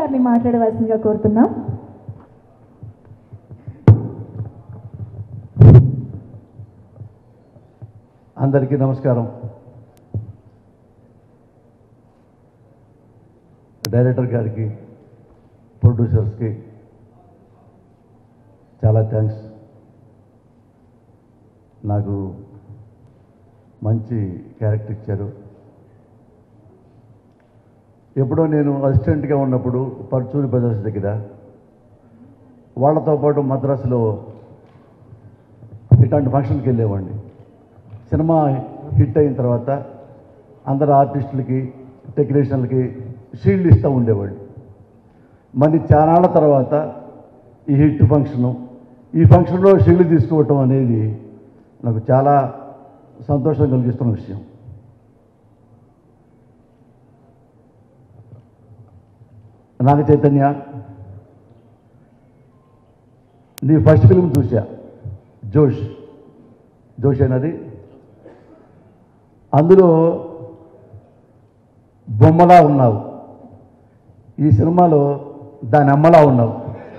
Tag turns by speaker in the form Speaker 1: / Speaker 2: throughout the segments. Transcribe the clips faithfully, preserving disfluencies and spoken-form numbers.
Speaker 1: గారిని మాట్లాడవలసిందిగా కోరుతున్నాం.
Speaker 2: అందరికీ నమస్కారం. డైరెక్టర్ గారికి, ప్రొడ్యూసర్స్కి చాలా థ్యాంక్స్. నాకు మంచి క్యారెక్టర్ ఇచ్చారు. ఎప్పుడో నేను అసిస్టెంట్గా ఉన్నప్పుడు పర్చూరి బ్రదర్స్ దగ్గర వాళ్ళతో పాటు మద్రాసులో ఇట్లాంటి ఫంక్షన్కి వెళ్ళేవాడిని. సినిమా హిట్ అయిన తర్వాత అందరు ఆర్టిస్టులకి, టెక్నీషియన్లకి షీల్డ్ ఇస్తూ ఉండేవాళ్ళు. మరి చాలాళ్ళ తర్వాత ఈ హిట్ ఫంక్షను, ఈ ఫంక్షన్లో షీల్డ్ తీసుకోవటం అనేది నాకు చాలా సంతోషం కలిగిస్తున్న విషయం. నాగ చైతన్య, నీ ఫస్ట్ ఫిల్మ్ చూసా, జోష్ జోష్ అయినది. అందులో బొమ్మలా ఉన్నావు, ఈ సినిమాలో దాని అమ్మలా ఉన్నావు.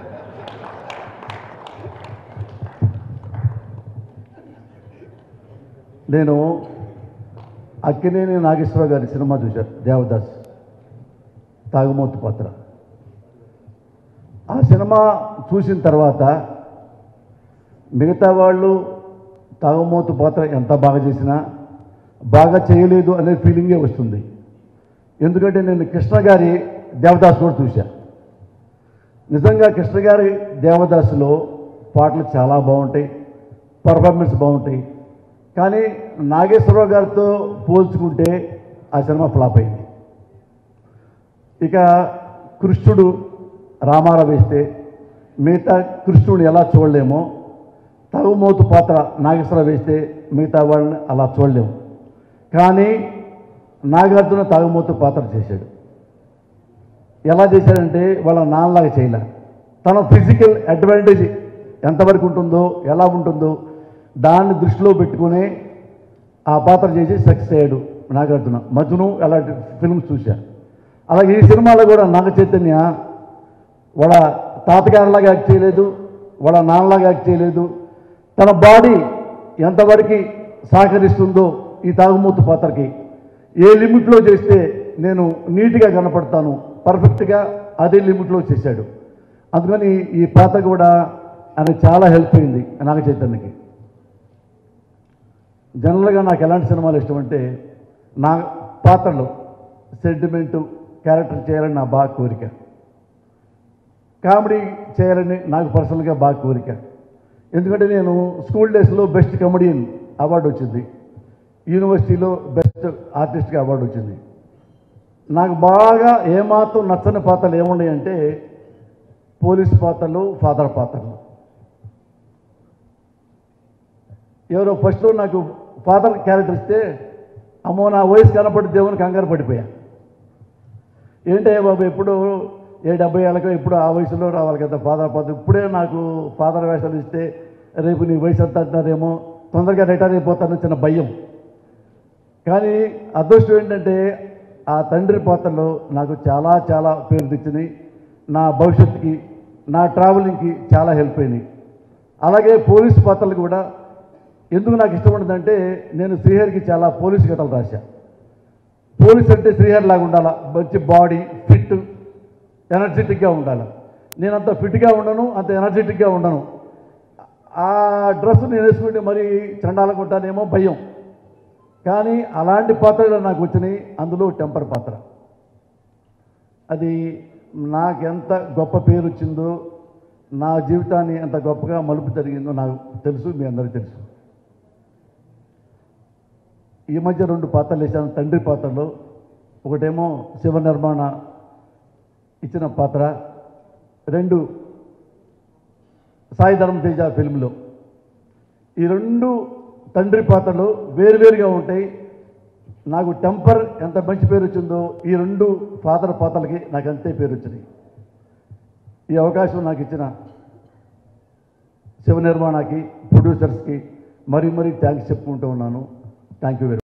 Speaker 2: నేను అక్కినేని నాగేశ్వరరావు గారి సినిమా చూశాను, దేవదాస్, తాగుమూతు పాత్ర. ఆ సినిమా చూసిన తర్వాత మిగతా వాళ్ళు తాగుమూతు పాత్ర ఎంత బాగా చేసినా బాగా చేయలేదు అనే ఫీలింగే వస్తుంది. ఎందుకంటే నేను కృష్ణ గారి దేవదాస్ కూడా చూశా. నిజంగా కృష్ణ గారి దేవదాసులో పాటలు చాలా బాగుంటాయి, పర్ఫార్మెన్స్ బాగుంటాయి. కానీ నాగేశ్వరరావు గారితో పోల్చుకుంటే ఆ సినిమా ఫ్లాప్ అయింది. ఇక కృష్ణుడు రామారావు వేస్తే మిగతా కృష్ణుడిని ఎలా చూడలేమో, తాగుమూతు పాత్ర నాగేశ్వరరావు వేస్తే మిగతా వాళ్ళని అలా చూడలేము. కానీ నాగార్జున తాగుమూతు పాత్ర చేశాడు. ఎలా చేశాడంటే వాళ్ళ నాన్నలాగా చేయలే. తన ఫిజికల్ అడ్వాంటేజ్ ఎంతవరకు ఉంటుందో, ఎలా ఉంటుందో దాన్ని దృష్టిలో పెట్టుకుని ఆ పాత్ర చేసి సక్సెస్ అయ్యాడు నాగార్జున. మజ్ను అలాంటి ఫిల్మ్స్ చూశా. అలాగే ఈ సినిమాలో కూడా నాగ చైతన్య వాళ్ళ తాతగారిలాగా యాక్ట్ చేయలేదు, వాళ్ళ నాన్నలాగా యాక్ట్ చేయలేదు. తన బాడీ ఎంతవరకు సహకరిస్తుందో ఈ తాగుమూతు పాత్రకి, ఏ లిమిట్లో చేస్తే నేను నీట్గా కనపడతాను, పర్ఫెక్ట్గా అదే లిమిట్లో చేశాడు. అందుకని ఈ పాత్ర కూడా ఆయనకు చాలా హెల్ప్ అయింది నాగ చైతన్యకి. జనరల్గా నాకు ఎలాంటి సినిమాలు ఇష్టం అంటే, నా పాత్రలు సెంటిమెంటు క్యారెక్టర్ చేయాలని నా బాగా కోరిక, కామెడీ చేయాలని నాకు పర్సనల్గా బాగా కోరిక. ఎందుకంటే నేను స్కూల్ డేస్లో బెస్ట్ కమెడియన్ అవార్డు వచ్చింది, యూనివర్సిటీలో బెస్ట్ ఆర్టిస్ట్గా అవార్డు వచ్చింది. నాకు బాగా ఏమాత్రం నచ్చని పాత్రలు ఏమున్నాయంటే పోలీస్ పాత్రలు, ఫాదర్ పాత్రలు. ఎవరో ఫస్ట్లో నాకు ఫాదర్ క్యారెక్టర్ ఇస్తే అమ్మో నా వయసు కనపడి దేవుని కంగారు పడిపోయా. ఏంటే బాబు, ఎప్పుడు ఏ డెబ్బై ఏళ్ళకో ఇప్పుడు ఆ వయసులో రావాలి కదా ఫాదర్ పాత్ర, ఇప్పుడే నాకు ఫాదర్ వేషాలు ఇస్తే రేపు నీ వయసు అంతా అంటారేమో, తొందరగా రిటైర్ అయిపోతానని చిన్న భయం. కానీ అదృష్టం ఏంటంటే ఆ తండ్రి పాత్రలో నాకు చాలా చాలా పేరు తెచ్చింది, నా భవిష్యత్తుకి, నా ట్రావెలింగ్కి చాలా హెల్ప్ అయింది. అలాగే పోలీస్ పాత్రలు కూడా ఎందుకు నాకు ఇష్టం ఉండదంటే, నేను శ్రీహరికి చాలా పోలీస్ కథలు రాశా. పోలీస్ అంటే శ్రీహరి లాగా ఉండాలి, మంచి బాడీ, ఫిట్, ఎనర్జెటిక్గా ఉండాలి. నేను అంత ఫిట్గా ఉండను, అంత ఎనర్జెటిక్గా ఉండను. ఆ డ్రెస్ నేను వేసుకుంటే మరి చండాలకు ఉంటానేమో భయం. కానీ అలాంటి పాత్రలు నాకు వచ్చినాయి. అందులో టెంపర్ పాత్ర, అది నాకెంత గొప్ప పేరు వచ్చిందో, నా జీవితాన్ని ఎంత గొప్పగా మలుపు జరిగిందో నాకు తెలుసు, మీ అందరికీ తెలుసు. ఈ మధ్య రెండు పాత్రలు వేసాను తండ్రి పాత్రలో. ఒకటేమో శివ నిర్మాణ ఇచ్చిన పాత్ర, రెండు సాయి ధర్మ తేజ ఫిల్మ్లో. ఈ రెండు తండ్రి పాత్రలు వేరువేరుగా ఉంటాయి. నాకు టెంపర్ ఎంత మంచి పేరు వచ్చిందో ఈ రెండు ఫాదర్ పాత్రలకి నాకు అంతే పేరు వచ్చింది. ఈ అవకాశం నాకు ఇచ్చిన శివ నిర్మాణకి, ప్రొడ్యూసర్స్కి మరీ మరీ థ్యాంక్స్ చెప్పుకుంటూ ఉన్నాను. Thank you very much.